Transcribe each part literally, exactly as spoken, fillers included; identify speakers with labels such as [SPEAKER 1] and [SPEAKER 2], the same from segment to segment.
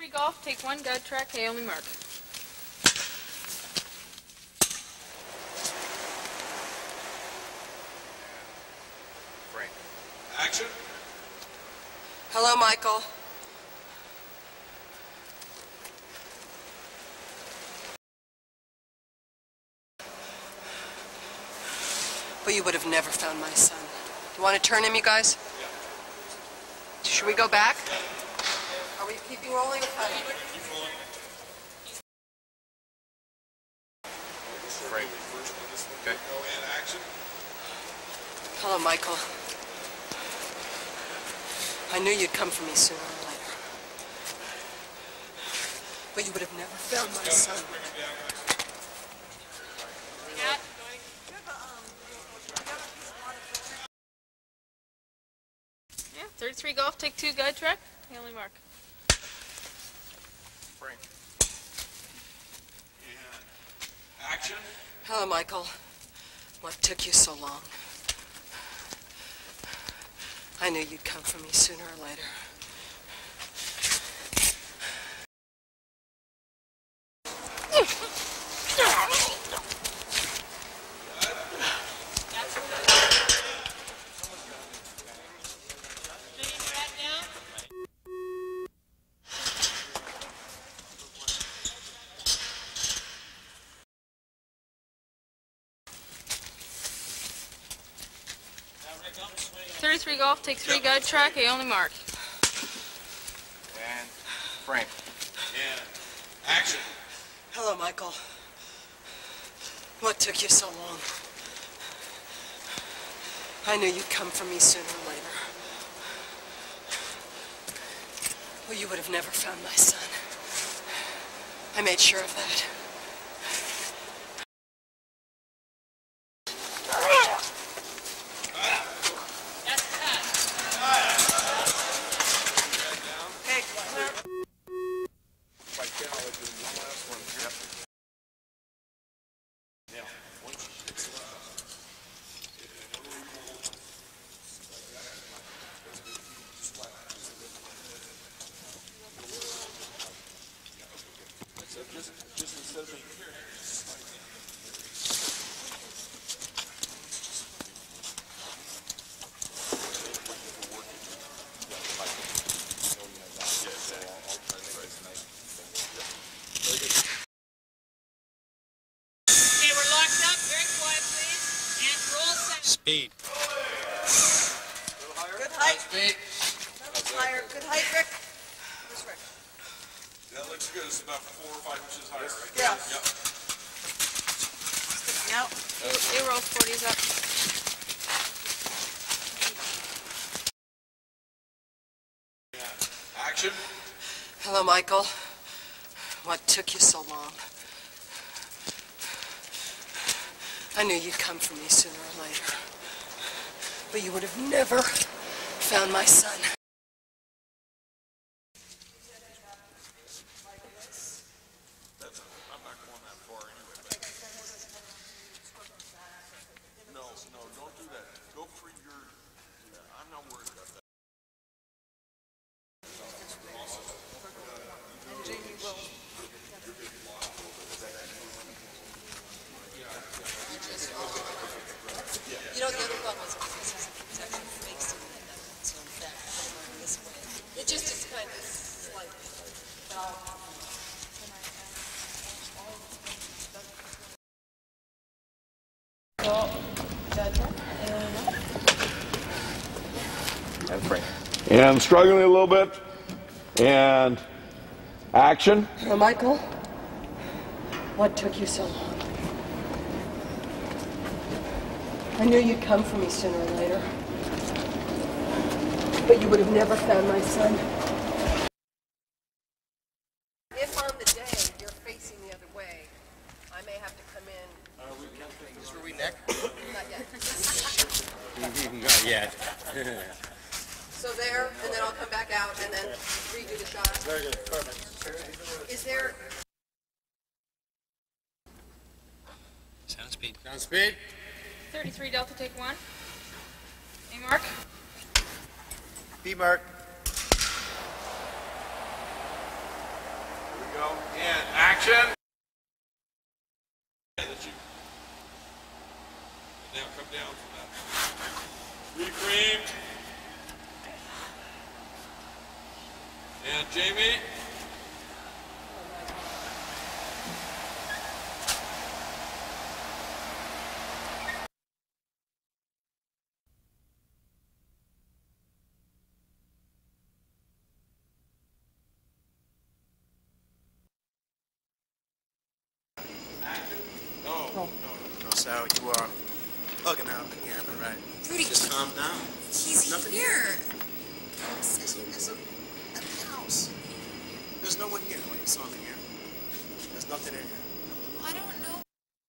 [SPEAKER 1] thirty-three Golf, take one, guide track, hay only mark.
[SPEAKER 2] Frank. Action.
[SPEAKER 3] Hello, Michael. But you would have never found my son. You want to turn him, you guys?
[SPEAKER 2] Yeah.
[SPEAKER 3] Should we go back? Are we keeping rolling or cutting?
[SPEAKER 2] Keep rolling. Frank. Okay. Go in action.
[SPEAKER 3] Hello, Michael. I knew you'd come for me sooner or later. But you would have never found my son.
[SPEAKER 1] Yeah, thirty-three Golf, take two, guide track, hay only mark.
[SPEAKER 2] Frank. And action.
[SPEAKER 3] Hello, Michael. What took you so long? I knew you'd come for me sooner or later.
[SPEAKER 1] thirty-three Golf, take three, guide track, hay only mark.
[SPEAKER 2] And Frank. And action.
[SPEAKER 3] Hello, Michael. What took you so long? I knew you'd come for me sooner or later. Well, you would have never found my son. I made sure of that.
[SPEAKER 2] Just, just instead of being here.
[SPEAKER 4] Okay, we're locked up. Very quiet, please. And roll seven.
[SPEAKER 5] Speed.
[SPEAKER 3] Good height.
[SPEAKER 2] Speed.
[SPEAKER 3] Higher. Good height, Rick. Where's Rick?
[SPEAKER 2] That looks good. It's about four or five inches higher, right?
[SPEAKER 3] Yeah.
[SPEAKER 2] Yep.
[SPEAKER 3] Now.
[SPEAKER 1] They roll forties up.
[SPEAKER 2] Action.
[SPEAKER 3] Hello, Michael. What took you so long? I knew you'd come for me sooner or later. But you would have never found my son.
[SPEAKER 2] That's, I'm not going that far anyway. But... No, no, don't do that. Go for your... I'm not worried about that.
[SPEAKER 3] You know, the other one was because it's actually facing that, so in fact, going this way. It just is kind of slightly.
[SPEAKER 2] And Frank. And struggling a little bit. And action.
[SPEAKER 3] Hello, Michael. What took you so long? I knew you'd come for me sooner or later. But you would have never found my son. If on the day you're facing the other way, I may have to come in.
[SPEAKER 5] Are we Is we neck?
[SPEAKER 3] Not yet.
[SPEAKER 5] Not yet.
[SPEAKER 3] So there, and then I'll come back out and then redo the shot.
[SPEAKER 5] Very good. Perfect.
[SPEAKER 3] Is there...
[SPEAKER 5] Sound speed. Sound speed.
[SPEAKER 1] thirty-three Delta, take one. A mark.
[SPEAKER 5] B mark.
[SPEAKER 2] go. And action. That you. Now come down from that. Reframe. And Jamie. No, no, no.
[SPEAKER 6] No, Sarah, you are bugging out again, all right?
[SPEAKER 3] Rudy,
[SPEAKER 6] Just calm down.
[SPEAKER 3] he's
[SPEAKER 6] Nothing
[SPEAKER 3] here.
[SPEAKER 6] It's, it's, it's an empty house. There's no one here. Wait, you saw me here. There's nothing in here.
[SPEAKER 3] I don't know.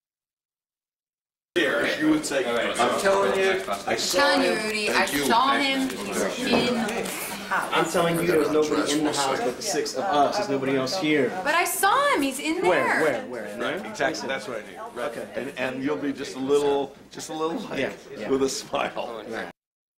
[SPEAKER 2] Here, you would say.
[SPEAKER 7] I'm telling you, I saw
[SPEAKER 8] telling you,
[SPEAKER 7] him.
[SPEAKER 8] Rudy, I
[SPEAKER 7] Thank you.
[SPEAKER 8] saw him. He was in the house.
[SPEAKER 9] I'm telling you, there was nobody in the house but the six of us. There's nobody else here.
[SPEAKER 8] But I saw him. He's in there.
[SPEAKER 9] Where? Where? Where? In there?
[SPEAKER 2] Exactly, that's what I need. Right.
[SPEAKER 9] Okay.
[SPEAKER 2] And, and you'll be just a little, just a little light
[SPEAKER 9] Yeah, yeah.
[SPEAKER 2] with a smile.
[SPEAKER 9] Right.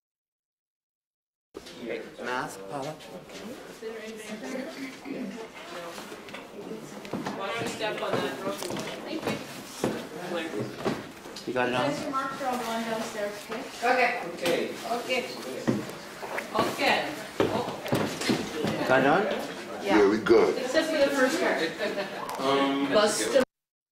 [SPEAKER 9] Mask, Paula.
[SPEAKER 1] Why don't you step on that? Thank you.
[SPEAKER 9] You got it on?
[SPEAKER 1] There's Mark from one downstairs, okay?
[SPEAKER 8] Okay.
[SPEAKER 9] Okay.
[SPEAKER 1] Okay. Okay.
[SPEAKER 9] Got it on?
[SPEAKER 8] Yeah.
[SPEAKER 7] Very good.
[SPEAKER 1] Except for the first part.
[SPEAKER 9] Um.
[SPEAKER 1] Bust him.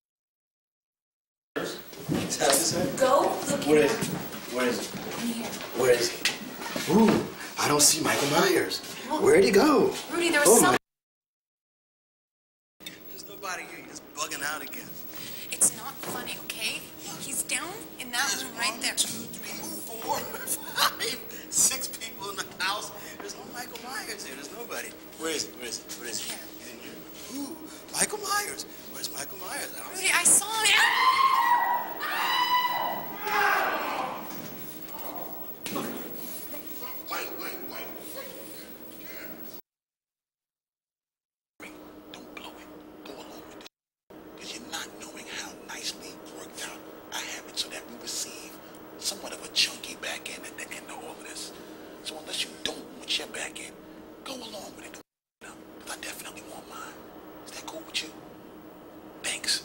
[SPEAKER 3] Go look
[SPEAKER 6] What
[SPEAKER 3] in
[SPEAKER 6] is it? What is it?
[SPEAKER 3] here.
[SPEAKER 6] Where is he? Ooh, I don't see Michael Myers. Where'd he go?
[SPEAKER 3] Rudy, there was
[SPEAKER 6] Oh,
[SPEAKER 3] some.
[SPEAKER 6] my. There's nobody here. You're just bugging out again.
[SPEAKER 3] It's not funny, okay? He's down in that room right there.
[SPEAKER 6] Two, three, four, five, six people in the house. There's no Michael Myers here. There's nobody. Where is he? Where is he? Where is he?
[SPEAKER 3] Here.
[SPEAKER 6] He's in here. Ooh, Michael Myers. Where's Michael Myers? I don't
[SPEAKER 3] Rudy,
[SPEAKER 6] see
[SPEAKER 3] I saw him.
[SPEAKER 7] Wait, wait, wait. Don't blow it. Go along with it. Because you're not knowing how nicely it worked out. I have it so that we receive somewhat of a chunky back end at the end of all of this. So unless you don't want your back end, go along with it. Because I definitely want mine. Is that cool with you? Thanks.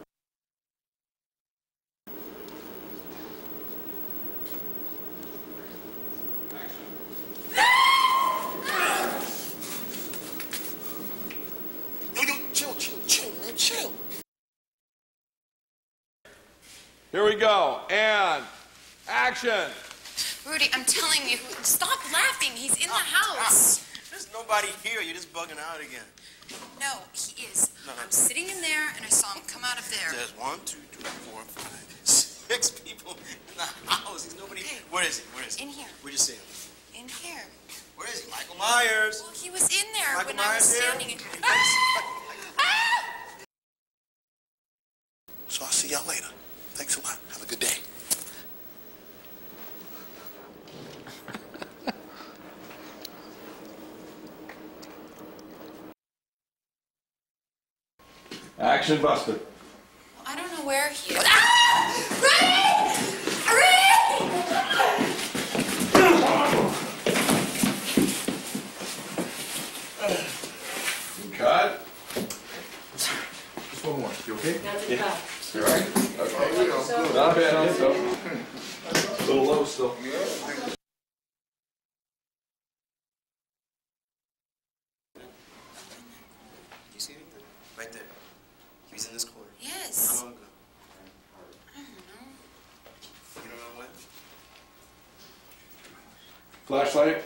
[SPEAKER 7] Yo, yo, chill, chill, chill, man, chill.
[SPEAKER 2] Here we go. And action.
[SPEAKER 3] Rudy, I'm telling you, stop laughing. He's in the house.
[SPEAKER 6] There's nobody here. You're just bugging out again.
[SPEAKER 3] No, he is.
[SPEAKER 6] No, no.
[SPEAKER 3] I'm sitting in there, and I saw him come out of there.
[SPEAKER 6] There's one, two, three, four, five, six people in the house. There's nobody.
[SPEAKER 3] Okay.
[SPEAKER 6] Where is he? Where is he?
[SPEAKER 3] In here.
[SPEAKER 6] Where'd you see him?
[SPEAKER 3] In here.
[SPEAKER 6] Where is he? Michael Myers.
[SPEAKER 3] Well, he was in there
[SPEAKER 6] Michael
[SPEAKER 3] when I was
[SPEAKER 6] Myers here?
[SPEAKER 3] standing in.
[SPEAKER 7] So I'll see y'all later. Thanks a lot. Have a good day.
[SPEAKER 2] Action, Buster.
[SPEAKER 3] I don't know where he is. Ah! Rudy! Rudy!
[SPEAKER 2] Cut.
[SPEAKER 5] Just one more. You okay?
[SPEAKER 2] Yeah. You all right? Okay. Not bad, so. A little low still.
[SPEAKER 6] You see him? Right there. He was in this corner.
[SPEAKER 3] Yes.
[SPEAKER 6] How long ago?
[SPEAKER 3] I don't know.
[SPEAKER 6] You don't know when?
[SPEAKER 2] Flashlight.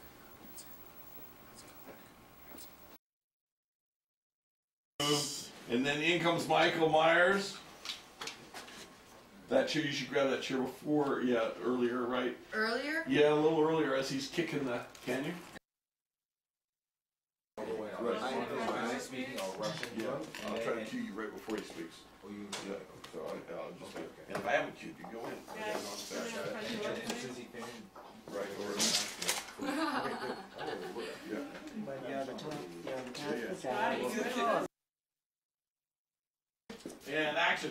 [SPEAKER 2] And then in comes Michael Myers. That chair, you should grab that chair before, yeah, earlier, right?
[SPEAKER 8] Earlier?
[SPEAKER 2] Yeah, a little earlier as he's kicking the, can you?
[SPEAKER 5] Nice meeting. I'll rush it.
[SPEAKER 2] Yeah, I'll try to cue you right before he speaks.
[SPEAKER 5] Oh, you.
[SPEAKER 2] Yeah, so I, I'll just, and if I haven't cued you, go in.
[SPEAKER 1] Yeah.
[SPEAKER 5] Susie Payne.
[SPEAKER 2] Right, or, yeah.
[SPEAKER 9] Yeah, the top, yeah, the top
[SPEAKER 2] Yeah,
[SPEAKER 9] is out.
[SPEAKER 2] And action.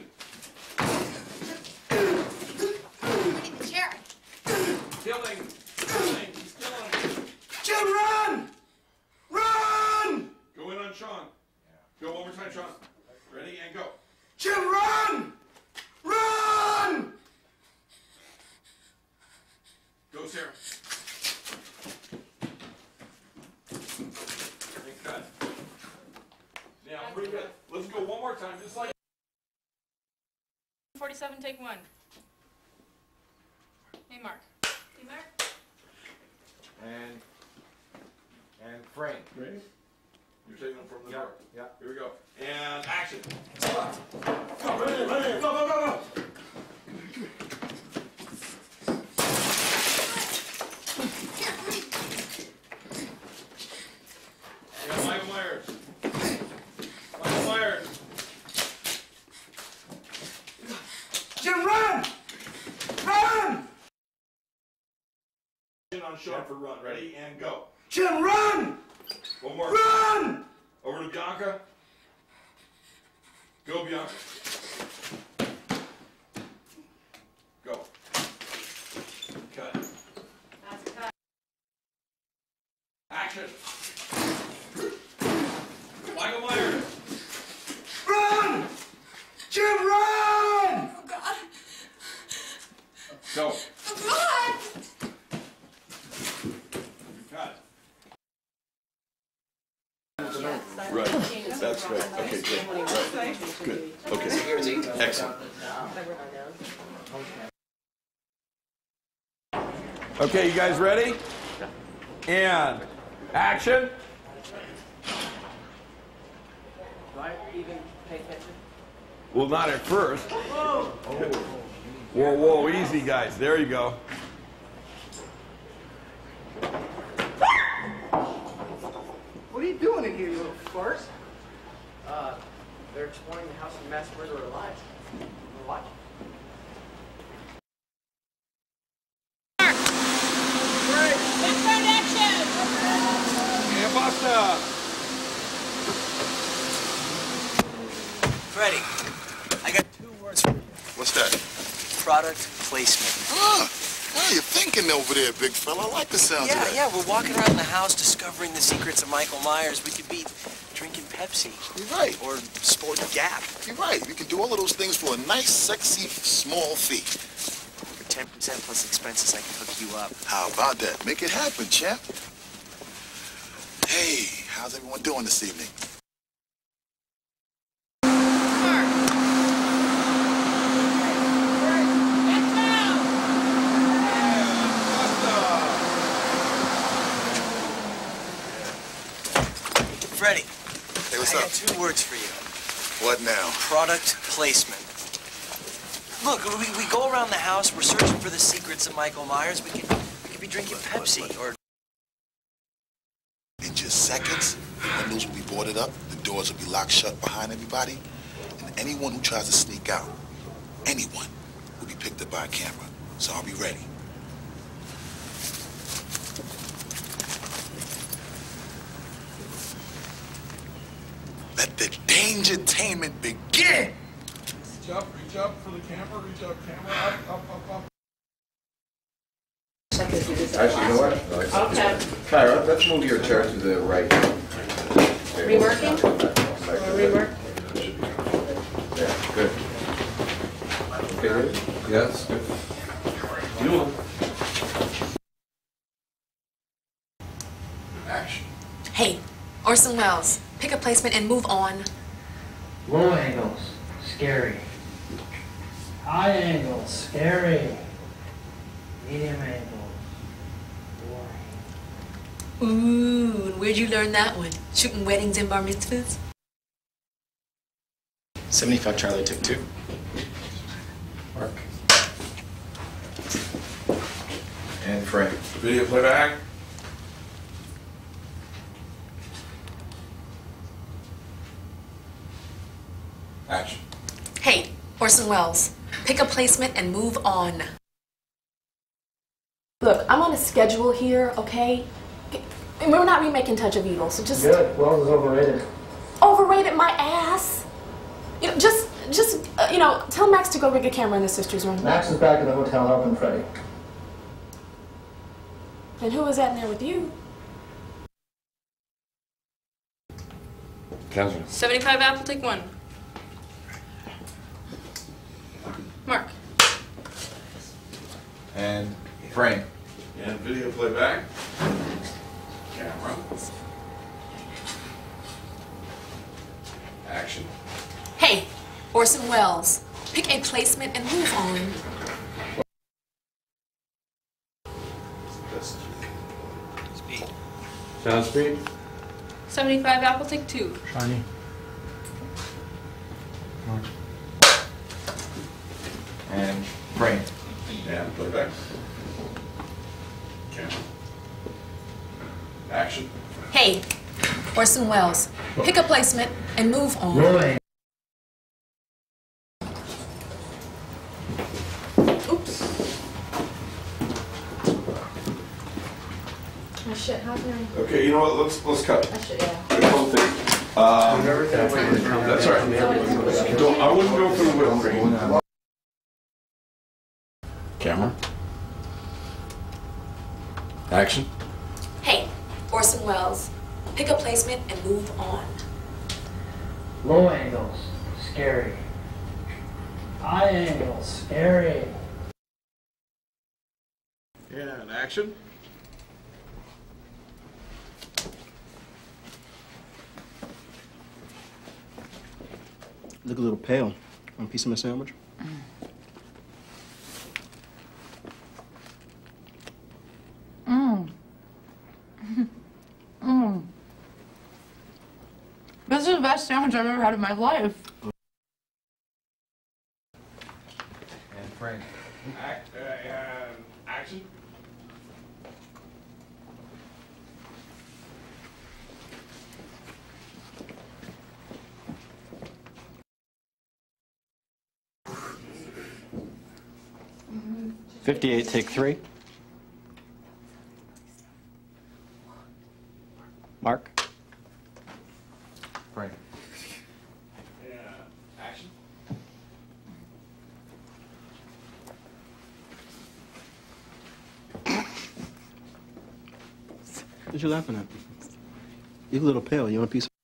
[SPEAKER 3] Rudy, chair.
[SPEAKER 2] Killing, killing, he's killing.
[SPEAKER 6] Jim, run! Run!
[SPEAKER 2] Go in on Sean. Go and go.
[SPEAKER 6] Jim, run! Run!
[SPEAKER 2] Go, Sarah. And cut. Now, bring it. Let's go one more time, just like.
[SPEAKER 1] forty-seven, take one. Hey, Mark. Hey, Mark.
[SPEAKER 5] And, and frame.
[SPEAKER 2] Ready? You're taking them from the
[SPEAKER 5] Yeah,
[SPEAKER 2] door.
[SPEAKER 5] yeah.
[SPEAKER 2] Here we go. And action. Go, ready, ready, go, go, go, go. Yeah, Michael Myers. Michael Myers.
[SPEAKER 6] Jim, run! Run!
[SPEAKER 2] On Sean for run. Ready, and go.
[SPEAKER 6] Jim, run!
[SPEAKER 2] One more.
[SPEAKER 6] Run!
[SPEAKER 2] Over to Bianca. Go, Bianca. Go. Cut. Action. Michael Myers.
[SPEAKER 6] Run! Jim, run!
[SPEAKER 3] Oh, God.
[SPEAKER 2] Go.
[SPEAKER 3] Oh, God.
[SPEAKER 2] Cut.
[SPEAKER 10] Right. That's right. Okay, good. Right. Good. Okay. Excellent.
[SPEAKER 2] Okay, you guys ready? And action.
[SPEAKER 9] Do I even pay attention?
[SPEAKER 2] Well, not at first. Whoa, whoa, easy, guys. There you go.
[SPEAKER 9] What are you doing in here, you little farce? Uh, they're exploring the house of mass murderer alive. We're watching.
[SPEAKER 4] Background action!
[SPEAKER 2] And basta.
[SPEAKER 6] Freddie, I got two words for you.
[SPEAKER 7] What's that?
[SPEAKER 6] Product placement.
[SPEAKER 7] Ah, ah, you're thinking over there, big fella. I like the sound
[SPEAKER 6] Yeah,
[SPEAKER 7] of that.
[SPEAKER 6] yeah, we're walking around the house discovering the secrets of Michael Myers. We could be drinking Pepsi.
[SPEAKER 7] You're right.
[SPEAKER 6] Or sporting Gap.
[SPEAKER 7] You're right. We can do all of those things for a nice, sexy, small fee.
[SPEAKER 6] For ten percent plus expenses, I can hook you up.
[SPEAKER 7] How about that? Make it happen, champ. Hey, how's everyone doing this evening?
[SPEAKER 6] Freddie,
[SPEAKER 7] Hey, what's
[SPEAKER 6] I
[SPEAKER 7] up?
[SPEAKER 6] got two words for you.
[SPEAKER 7] What now?
[SPEAKER 6] Product placement. Look, we, we go around the house, we're searching for the secrets of Michael Myers. We could, we could be drinking Pepsi or...
[SPEAKER 7] In just seconds, the windows will be boarded up, the doors will be locked shut behind everybody, and anyone who tries to sneak out, anyone, will be picked up by a camera. So I'll be ready. Let the dangertainment begin!
[SPEAKER 2] Reach up, reach up for the camera, reach up, camera, up, up, up, up.
[SPEAKER 5] Actually, you know what? No, it's-
[SPEAKER 8] Okay.
[SPEAKER 5] Kyra, let's move your chair to the right.
[SPEAKER 8] Reworking? Rework?
[SPEAKER 5] Yeah, good. Okay, good? Yes, good. You know.
[SPEAKER 2] Action.
[SPEAKER 3] Hey, Orson Welles, pick a placement and move on.
[SPEAKER 11] Low angles, scary. High angles, scary. Medium angles, boring.
[SPEAKER 3] Ooh, and where'd you learn that one? Shooting weddings and bar mitzvahs?
[SPEAKER 9] seventy-five Charlie took two.
[SPEAKER 5] Mark. And frame.
[SPEAKER 2] Video playback. Action.
[SPEAKER 3] Hey, Orson Welles, pick a placement and move on.
[SPEAKER 1] Look, I'm on a schedule here, okay? And we're not remaking Touch of Evil, so just
[SPEAKER 11] Good, Wells is overrated.
[SPEAKER 1] overrated my ass. You know, just, just, uh, you know, tell Max to go rig a camera in the sister's room.
[SPEAKER 11] Max is back at the hotel helping Freddie.
[SPEAKER 1] And who was that in there with you?
[SPEAKER 2] Counselor.
[SPEAKER 1] seventy-five Apple, take one.
[SPEAKER 5] And frame.
[SPEAKER 2] And video playback. Camera. Action.
[SPEAKER 1] Hey, Orson Welles, pick a placement and move on.
[SPEAKER 6] Speed.
[SPEAKER 5] Sound speed.
[SPEAKER 8] seventy-five Apple, take two.
[SPEAKER 11] Shiny.
[SPEAKER 5] And frame.
[SPEAKER 2] And playback. Camera. Action.
[SPEAKER 1] Hey, Orson Welles, pick a placement and move on.
[SPEAKER 11] Rolling.
[SPEAKER 1] Oops.
[SPEAKER 8] Oh shit, how can I?
[SPEAKER 2] Okay, you know what? Let's let's cut.
[SPEAKER 8] I should, yeah.
[SPEAKER 2] The whole thing. Um, that's all right. Don't, I wouldn't go for the whip cream. Camera. Action.
[SPEAKER 1] Hey, Orson Welles, pick a placement and move on.
[SPEAKER 11] Low angles. Scary. High angles. Scary.
[SPEAKER 2] And action.
[SPEAKER 9] Look a little pale. Want a piece of my sandwich?
[SPEAKER 8] Mmm. Mmm. This is the best sandwich I've ever had in my life.
[SPEAKER 5] And frame.
[SPEAKER 2] Act, uh, and action.
[SPEAKER 9] fifty-eight, take three. Mark.
[SPEAKER 5] Frame.
[SPEAKER 2] And action.
[SPEAKER 9] What you laughing at? You're a little pale. You want a piece of